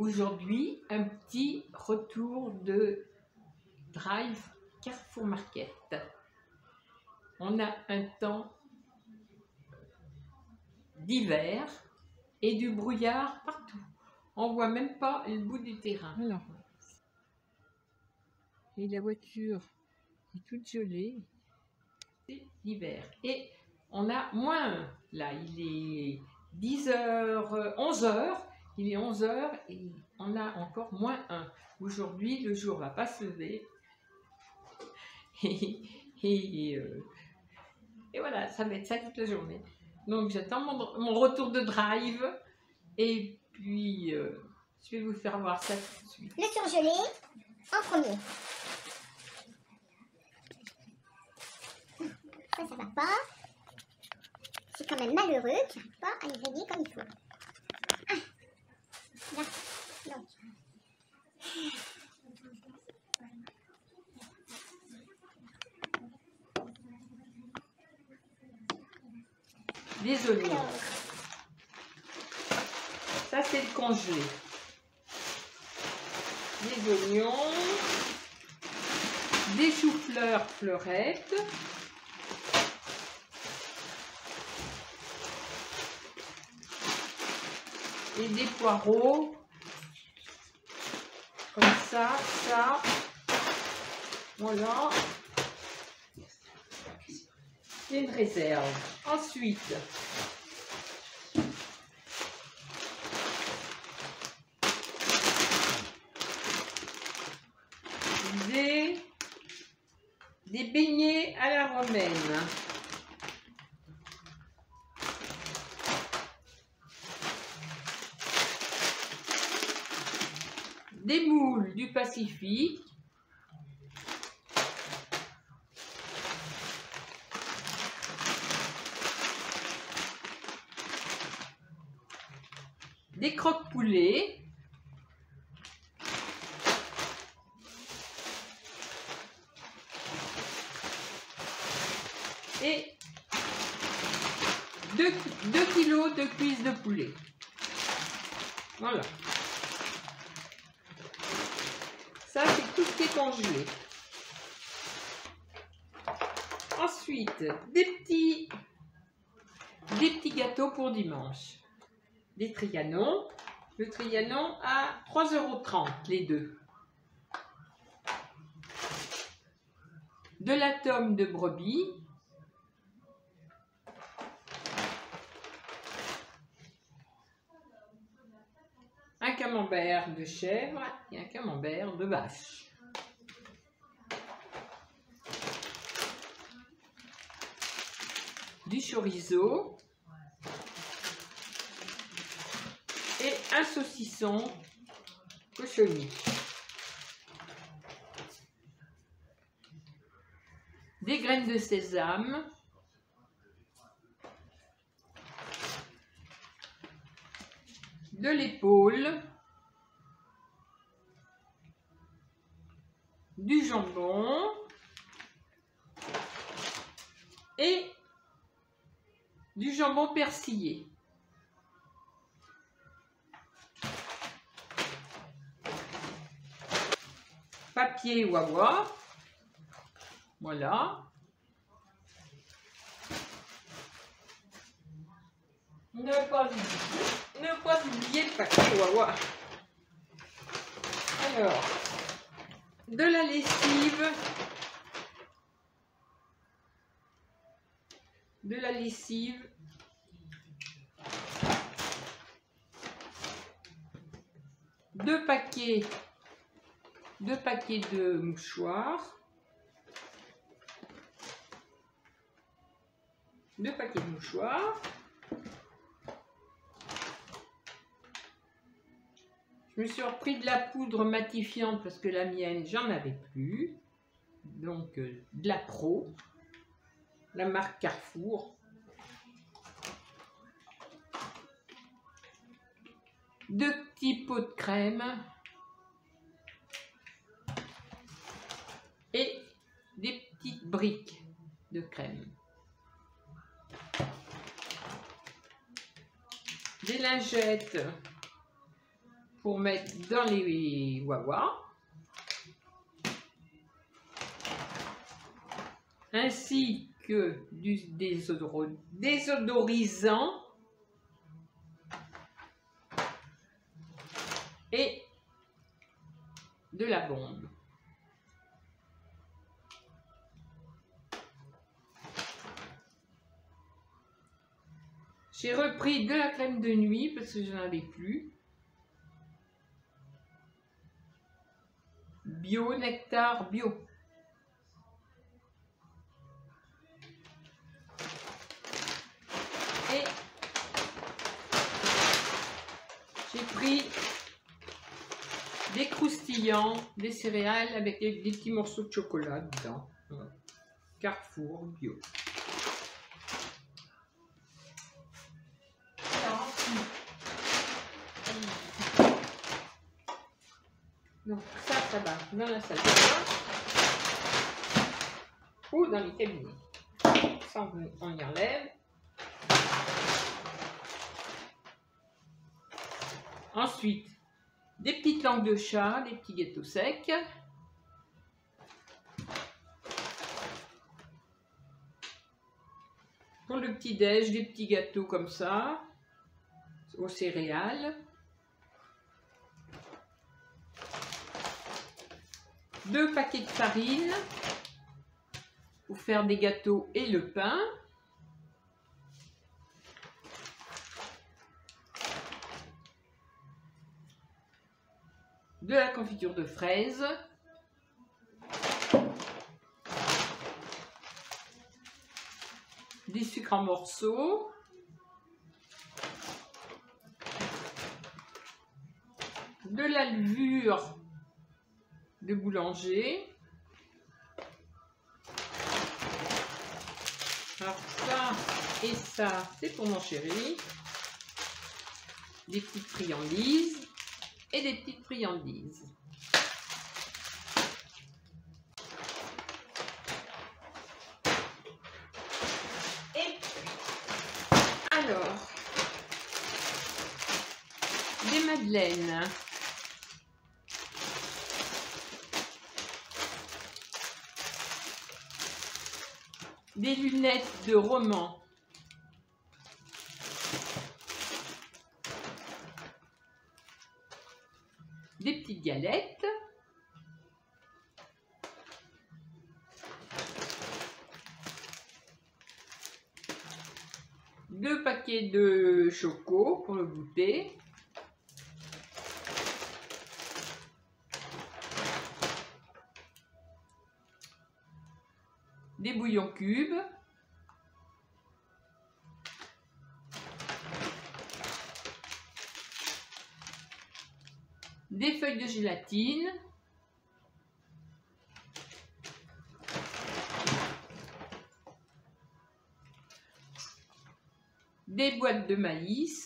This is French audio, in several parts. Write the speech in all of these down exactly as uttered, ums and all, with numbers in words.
Aujourd'hui, un petit retour de drive Carrefour Market. On a un temps d'hiver et du brouillard partout. On voit même pas le bout du terrain. Alors, et la voiture est toute gelée. C'est l'hiver. Et on a moins un. Là, il est dix heures, onze heures. Il est onze heures et on a encore moins un. Aujourd'hui, le jour va pas se lever. Et, et, euh, et voilà, ça va être ça toute la journée. Donc j'attends mon, mon retour de drive. Et puis, euh, je vais vous faire voir ça tout de suite. Le surgelé en premier. Ça, ça va pas. C'est quand même malheureux qu'il n'arrive pas à les régler comme il faut. Ah, là, donc. Des oignons. Alors. Ça, c'est le congelé. Des oignons. Des choux-fleurs fleurettes. Et des poireaux. Comme ça, ça. Voilà. C'est une réserve. Ensuite, des, des beignets à la romaine. Des moules du Pacifique. Des croque-poulets. Et deux kilos de cuisses de poulet. Voilà. Ça, c'est tout ce qui est congelé. Ensuite, des petits, des petits gâteaux pour dimanche. Des Trianon. Le Trianon à trois euros trente, les deux. De la tome de brebis. Un camembert de chèvre et un camembert de vache. Du chorizo. Et un saucisson cochonnier. Des graines de sésame. De l'épaule. Du jambon. Et du jambon persillé. Papier Wawa, voilà. Ne pas oublier, ne pas oublier le papier Wawa. Alors, de la lessive, de la lessive, deux paquets. Deux paquets de mouchoirs, deux paquets de mouchoirs, je me suis repris de la poudre matifiante parce que la mienne, j'en avais plus, donc euh, de la Pro, la marque Carrefour, deux petits pots de crème, et des petites briques de crème. Des lingettes pour mettre dans les wawa. Ainsi que du désodor désodorisant et de la bombe. J'ai repris de la crème de nuit parce que je n'en avais plus. Bio, nectar bio. Et j'ai pris des croustillants, des céréales avec des, des petits morceaux de chocolat dedans. Voilà. Carrefour bio. Donc ça, ça va dans la salle de bain ou dans les cabinets. Ça, on y enlève. Ensuite, des petites langues de chat, des petits gâteaux secs. Pour le petit-déj, des petits gâteaux comme ça, aux céréales. Deux paquets de farine pour faire des gâteaux et le pain. De la confiture de fraises. Des sucres en morceaux. De la levure de boulanger. Alors ça et ça, c'est pour mon chéri. Des petites friandises et des petites friandises. Et alors, des madeleines. Des lunettes de roman. Des petites galettes. Deux paquets de choco pour le goûter. Des bouillons cubes, des feuilles de gélatine, des boîtes de maïs,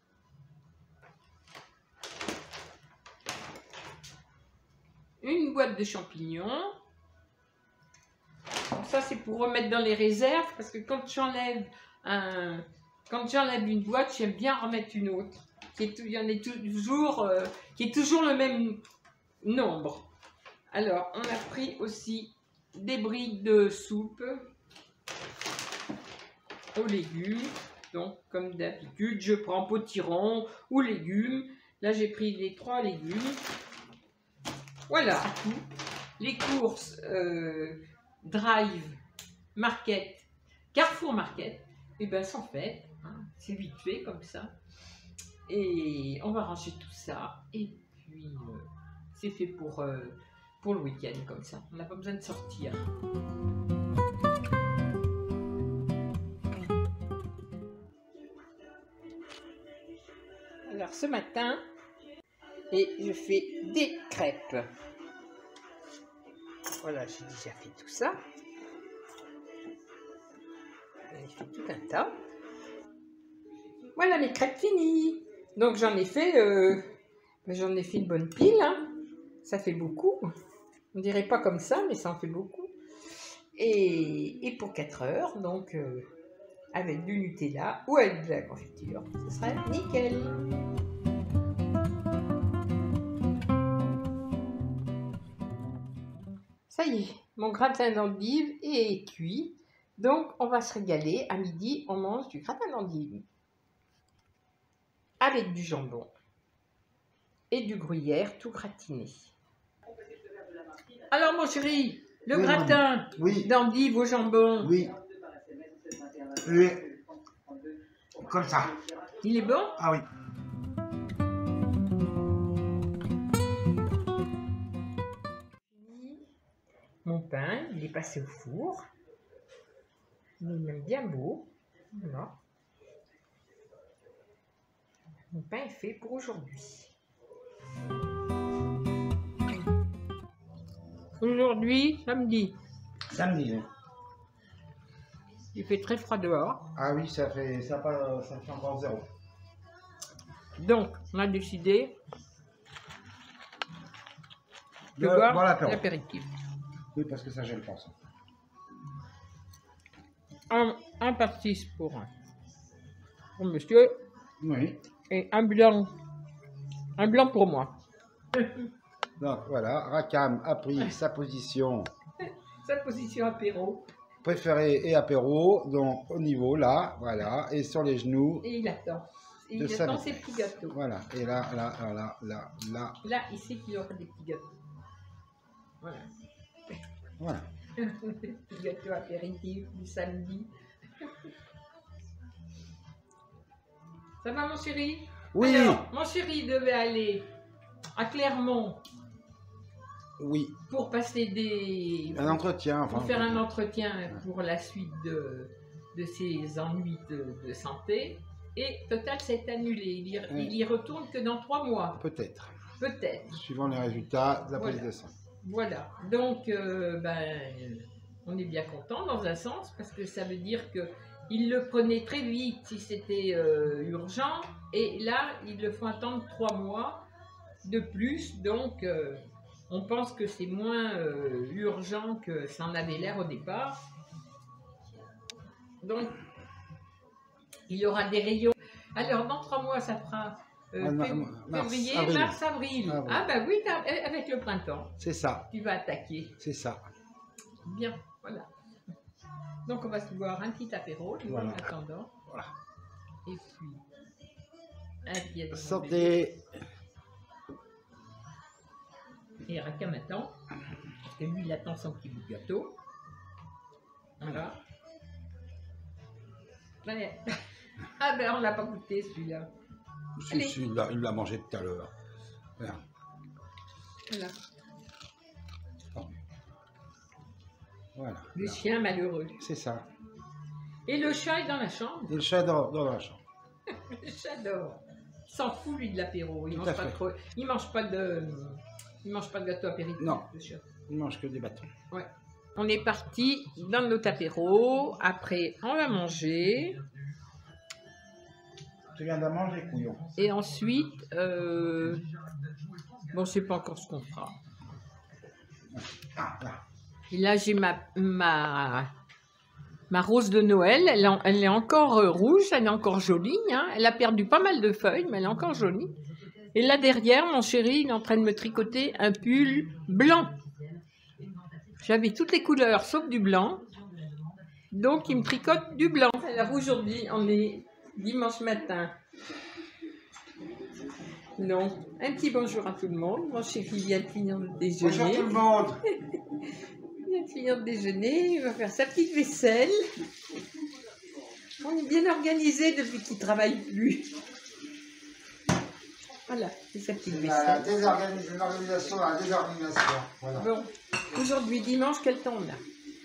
une boîte de champignons. Ça, c'est pour remettre dans les réserves, parce que quand j'enlève un, quand j'enlève une boîte, j'aime bien remettre une autre. Qui est, il y en a toujours, euh, qui est toujours le même nombre. Alors, on a pris aussi des briques de soupe aux légumes. Donc, comme d'habitude, je prends potiron ou légumes. Là, j'ai pris les trois légumes. Voilà. Les courses euh, Drive, Market, Carrefour Market, et ben sont faites. Hein, c'est vite fait comme ça. Et on va ranger tout ça. Et puis, euh, c'est fait pour, euh, pour le week-end comme ça. On n'a pas besoin de sortir. Alors ce matin, et je fais des crêpes. Voilà, j'ai déjà fait tout ça. J'ai fait tout un tas. Voilà mes crêpes finies. Donc j'en ai fait, euh, j'en ai fait une bonne pile. Hein. Ça fait beaucoup. On dirait pas comme ça, mais ça en fait beaucoup. Et, et pour quatre heures, donc euh, avec du Nutella ou avec de la confiture, ce serait nickel. Ça y est, mon gratin d'endive est cuit. Donc, on va se régaler. À midi, on mange du gratin d'endive avec du jambon et du gruyère tout gratiné. Alors, mon chéri, le Oui, gratin oui. d'endive au jambon, Oui. Oui. Comme ça. il est bon? Ah oui. Mon pain, il est passé au four. Il est même bien beau. Voilà. Mon pain est fait pour aujourd'hui. Aujourd'hui, samedi, Samedi. hein. il fait très froid dehors. Ah oui, ça fait ça, pas, ça fait encore zéro. Donc, on a décidé de De boire boire l'apéro. l'apéritif. Oui, parce que ça gèle pas ça. Un, un pastis pour, pour monsieur Oui. et un blanc, un blanc pour moi. Donc voilà, Rakam a pris sa position Sa position apéro. préférée et apéro, donc au niveau là, voilà, et sur les genoux. Et il attend. Et De il sa attend ses maîtresse. petits gâteaux. Voilà, et là, là, là, là, là, là, Là, il sait qu'il aura des petits gâteaux. Voilà. voilà. Des petits gâteaux apéritifs du samedi. Ça va, mon chéri? Oui, Alors, mon chéri devait aller à Clermont oui, pour passer des... un entretien. pour Enfin, faire un entretien pour la suite de, de ses ennuis de, de santé. Et total, c'est annulé. Il y, Oui. il y retourne que dans trois mois. peut-être, Peut-être. suivant les résultats de la Voilà. prise de sang. Voilà. Donc, euh, ben, on est bien content dans un sens parce que ça veut dire que il le prenait très vite si c'était euh, urgent. Et là, ils le font attendre trois mois de plus. Donc, euh, on pense que c'est moins euh, urgent que ça en avait l'air au départ. Donc, il y aura des rayons. Alors, dans trois mois, ça fera euh, Ah, ma- fév- mars, février, avril. mars, avril. Avril. Ah, bah oui, t'as- avec le printemps, C'est ça, tu vas attaquer. c'est ça. Bien, voilà. Donc, on va se boire un petit apéro, nous, Voilà. en attendant. Voilà. Et puis, un pied de Santé. Et Rakam attend, parce que lui, il attend son petit bout de gâteau. Voilà. Ouais. Ah ben, on l'a pas goûté, celui-là. Si, Allez. si, il l'a- il l'a mangé tout à l'heure. Voilà. Voilà. Voilà. Le Là. chien malheureux. C'est ça. Et le chat est dans la chambre. Et le chat dort dans la chambre. Le chat dort. Il s'en fout, lui, de l'apéro. Il Tout mange à pas fait. trop. Il mange pas de... Il mange pas de gâteau apéritif, Non. le chat. Il mange que des bâtons. Ouais. On est parti dans notre apéro. Après, on va manger. Tu viens de manger, couillon. Et ensuite, euh... bon, je sais pas encore ce qu'on fera. Ah, là. Et là, j'ai ma, ma, ma rose de Noël. Elle, en- elle est encore euh, rouge, elle est encore jolie. Hein. Elle a perdu pas mal de feuilles, mais elle est encore jolie. Et là derrière, mon chéri, il est en train de me tricoter un pull blanc. J'avais toutes les couleurs sauf du blanc. Donc, il me tricote du blanc. Alors aujourd'hui, on est dimanche matin. Donc, un petit bonjour à tout le monde. Mon chéri vient de finir le déjeuner. Bonjour tout le monde. Il vient de finir le déjeuner. Il va faire sa petite vaisselle. On est bien organisé depuis qu'il ne travaille plus. Voilà, c'est sa petite La vaisselle. désorganisation, l'organisation, la désorganisation. Voilà. Bon, aujourd'hui, dimanche, quel temps on a?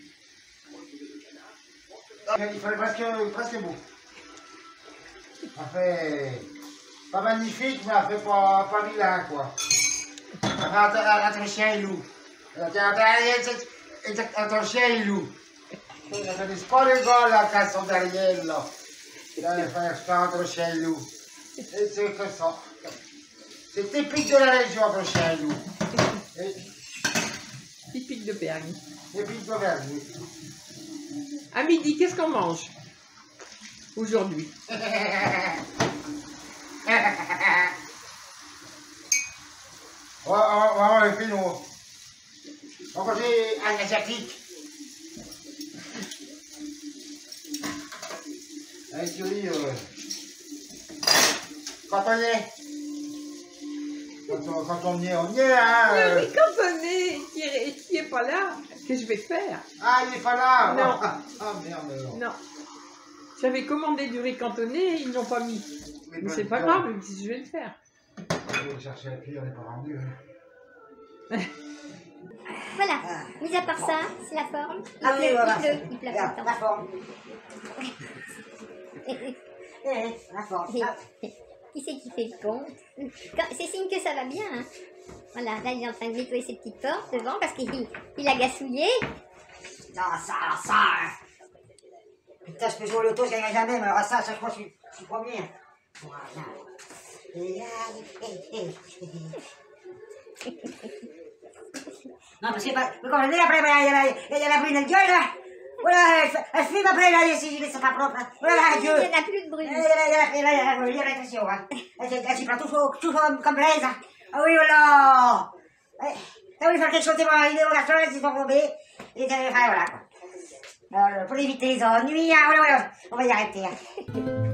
Il fallait presque, presque beau. Ça fait pas magnifique, mais ça fait pas, pas vilain, quoi. Ça fait entre, entre chien et loup. Entre, entre, entre chien et loup. Ça fait pas les gars là qui sont derrière là. Là, il faut faire entre chien et loup. Et c'est que ça. C'est typique de la région entre chien et loup. Et Typique de Bergne. typique d'Auvergne. À midi, qu'est-ce qu'on mange aujourd'hui? On va voir les finaux. On On mangeait un asiatique. Avec du riz, euh, quand on est, quand on, quand on y est, on y est, hein. Le euh. riz cantonné qui est, qui est pas là, que je vais faire. Ah, il est pas là. Non. Ah, ah, merde, non. Non. J'avais commandé du riz cantonné et ils n'ont pas mis. Mais Mais ben, c'est pas non. grave, je vais le faire. Je vais chercher la clé, on n'est pas rendu. Hein. Voilà. Mis à part ça, c'est la forme. Il Ah oui, pleut, voilà. il pleut, il pleut. Regarde, tout le la temps. forme. Eh, la forme. Et- Ah, Qui c'est qui fait le compte? Quand- C'est signe que ça va bien. Hein. Voilà, là il est en train de nettoyer ses petites portes devant parce qu'il il a gassouillé. ça, ça, ça. hein. Putain, je peux jouer au loto, je gagnerai jamais, mais alors ça, à chaque fois, je suis, je suis premier. Voilà. Et là, eh, eh, eh. Non, parce que bah, comme je dis, après, bah, il y a la- il y a la brune de gueule, là. Voilà, elle, elle fume après, là, si c'est pas propre. hein. Voilà, Il Dieu. n'y en a plus de Il bruit. y a la l'irritation, hein. Elle, elle, elle s'y prend toujours, toujours comme Blaise. hein. Ah oui, voilà. Elle voulu faire quelque chose, moi, il est au garçon, ils se sont tombés. Et enfin, voilà, quoi. Alors, pour éviter les ennuis, hein, voilà, voilà, on va y arrêter. hein.